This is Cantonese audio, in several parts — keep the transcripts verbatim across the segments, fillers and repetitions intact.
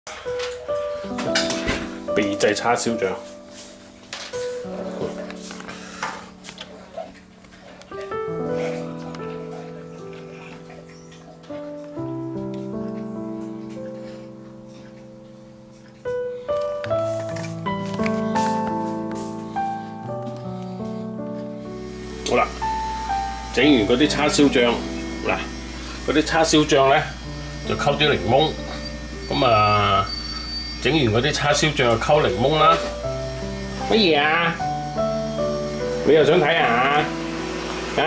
秘製叉燒醬。好啦，整完嗰啲叉燒醬，嗱，嗰啲叉燒醬咧就溝啲檸檬，咁啊整完嗰啲叉燒醬就溝檸檬啦。乜嘢啊？你又想睇下？啊？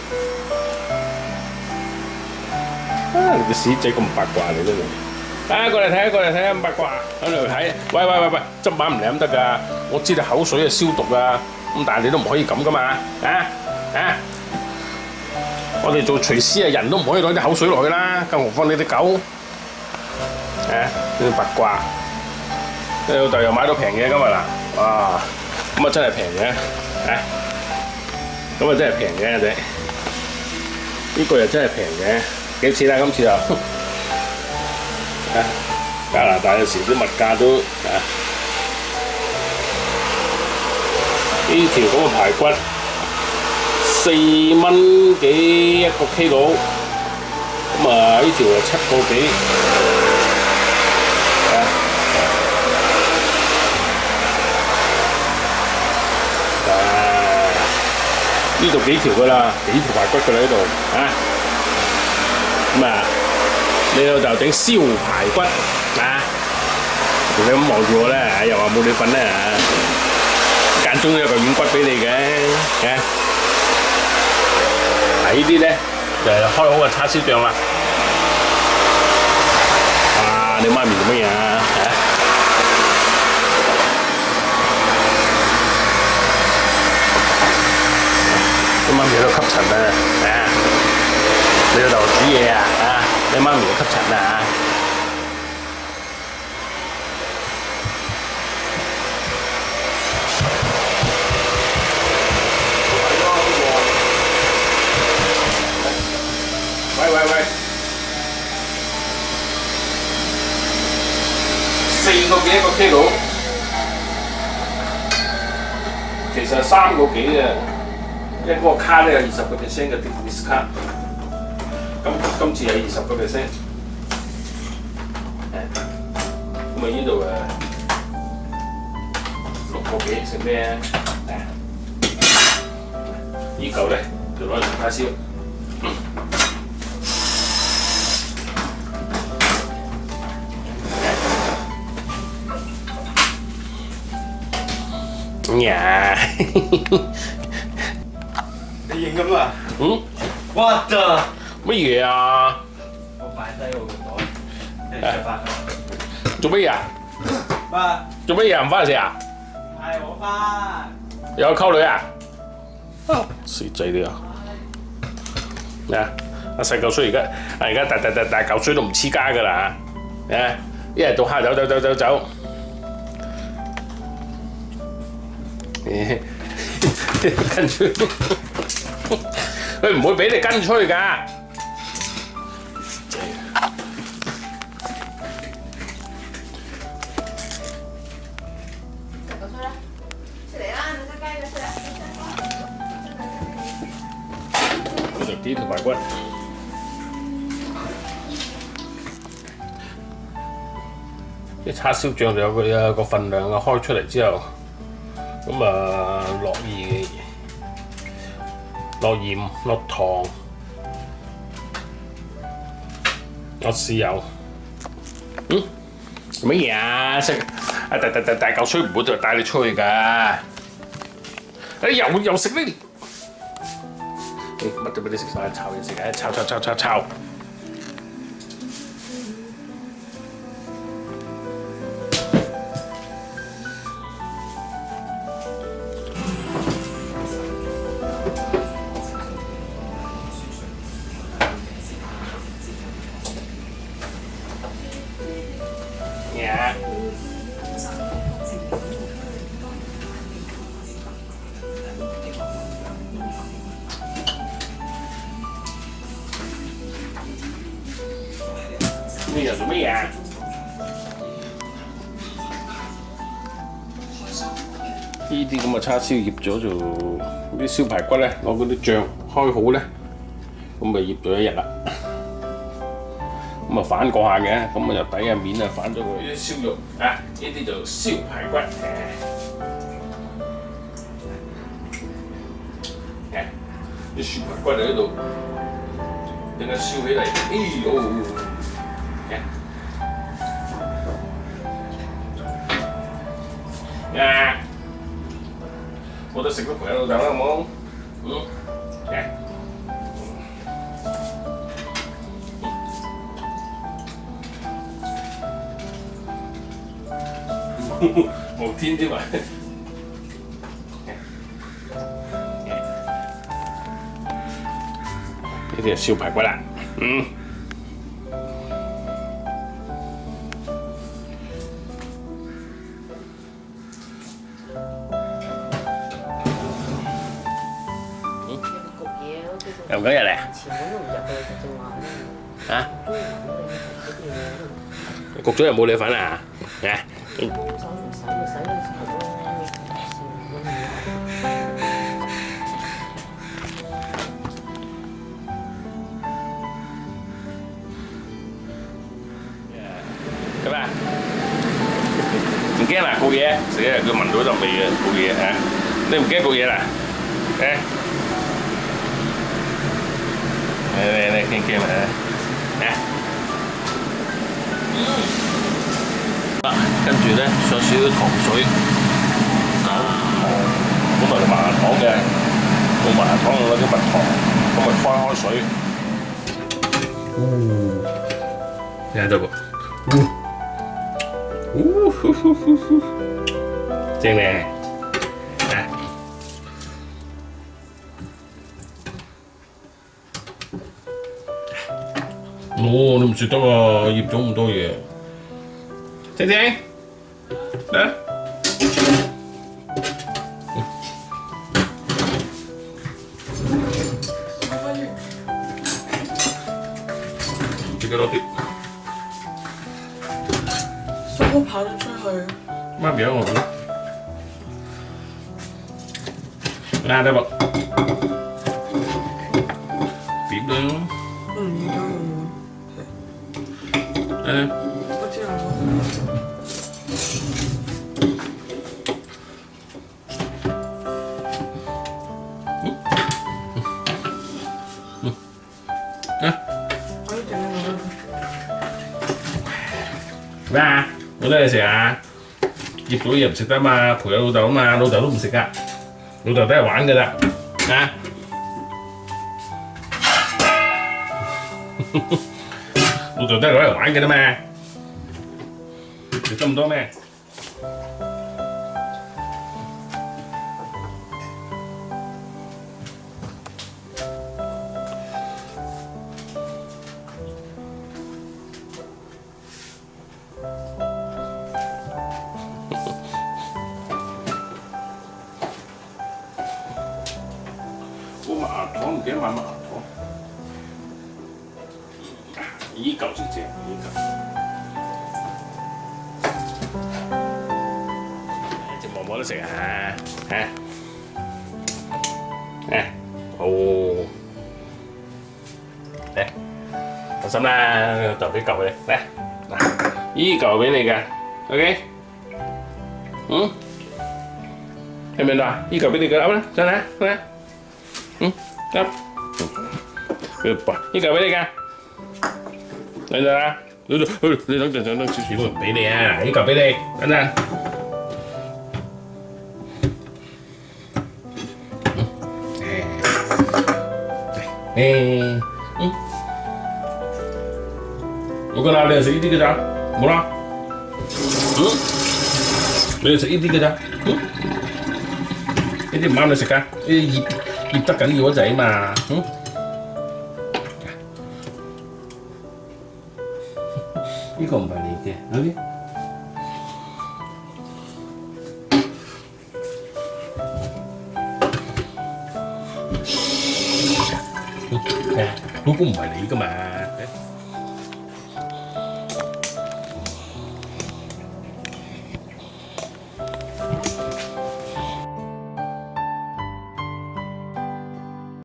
啊！你個屎仔咁八卦你真係。啊！過嚟睇下，過嚟睇下咁八卦，喺度睇。喂喂喂喂，執把唔舐得㗎！我知你口水係消毒㗎，咁但係你都唔可以咁㗎嘛，啊？啊！我哋做廚師啊，人都唔可以攞啲口水落去啦，更何況你隻狗。啊！呢啲八卦。你老豆又買到平嘢今日啦，哇！咁啊真係平嘅，啊！咁啊真係平嘅仔，呢個又真係平嘅，幾錢啊今次啊？啊！加拿大有時啲物價都啊，呢條咁嘅排骨四蚊幾一個 kilo， 咁啊呢條啊七個幾。呢度幾條噶啦，幾條排骨噶啦呢度啊！咁啊，你老豆整燒排骨啊！你咁望住我咧，又話冇你份咧啊！間中有嚿軟骨俾你嘅嘅。嗱呢啲咧就係開好嘅叉燒醬啦。啊！你媽咪做乜嘢啊？你媽咪喺度吸塵啊！啊！你老豆煮嘢啊！啊！你媽咪喺度吸塵啊！喂喂喂！四個幾一個 kilo， 其實係三個幾嘅。因為嗰個卡咧有二十個 percent 嘅 discount， 咁今次有二十個 percent， 咁啊呢度誒六個幾食咩啊？呢嚿咧就攞嚟叉燒。呀！ 你影咁啊？ 嗯 ？What the？ 乜嘢啊？ 我擺低我個袋，跟住出翻去。 做乜嘢啊？ 乜？ 做乜嘢唔翻嚟食啊？ 唔係我翻。 又有溝女啊？死仔啲啊！咩啊？阿細嚿水而家，啊而家大大大大嚿水都唔黐家㗎啦嚇！誒，一日到黑走走走走走。跟住佢唔會俾你跟出去㗎。食啲條排骨。啲叉燒醬就有個有個份量啊，開出嚟之後。咁啊，落鹽、落鹽、落糖、落豉油。嗯？做乜嘢啊？食啊大大大大嚿水唔會就帶你出去㗎。你又又食呢？乜都俾你食晒，炒嘢食嘅，炒炒炒炒炒。Yeah. 呢又做乜嘢啊？ 呢啲咁嘅叉燒醃咗就啲燒排骨咧，攞嗰啲醬開好咧，咁咪醃咗一日啦。咁啊反過下嘅，咁啊由底啊面啊反咗佢。呢啲燒肉啊，呢啲就燒排骨。誒，啲燒排骨喺度，等佢燒起嚟，哎呦！啊！冇得食都陪下老豆啦，好冇？嗯，嚟。無天添啊！呢啲係燒排骨啦，嗯。又嗰日嚟啊？啊？焗咗又冇你份啊？啊？咁啊？唔驚啦，焗嘢，死啦！佢聞到陣味嘅焗嘢嚇，你唔驚焗嘢啦？誒？嚟嚟嚟，驚驚啊！啊！跟住咧上少少糖水，糖，本來係麻糖嘅，冇麻糖攞啲蜜糖，咁咪開開水。哦，聽到噃？哦，呼呼呼呼，正咧。哦，你唔食得喎，醃咗咁多嘢。晶晶，嚟。自己攞啲。 叔叔跑咗出去。 媽咪喺我度。嗱，得噃。點啦？ 嗯，而家冇。 嗯， 我知啦。 嗯，嗯，啊， 我要整呢個。 咩啊？冇得你食啊？醃咗嘢唔食得嘛，陪下老豆啊嘛，老豆都唔食噶，老豆都係玩噶咋，啊？老豆都係攞嚟玩嘅啫嘛，食咁多咩？我麻糖唔記得買麻糖。依嚿先正，依嚿。隻毛冇得食啊！嚇誒，哦，嚟，放心啦，就俾嚿俾你，嚟嗱，依嚿俾你㗎 ，OK？ 嗯，聽唔聽到啊？依嚿俾你㗎，啱啦，真係，好啦，嗯，啱，嗯，依嚿俾你㗎。等陣啊，你你你等陣等等少少都唔俾你啊！呢嚿俾你，等陣。誒，嗯，我個啦，你係食呢啲嘅咋？冇啦。嗯，你係食呢啲嘅咋？嗯，呢啲唔啱你食㗎，呢啲醃醃得緊要嗰陣嘛。嗯。呢個唔係你嘅 ，OK？ 係啊，嗰個唔係你噶嘛。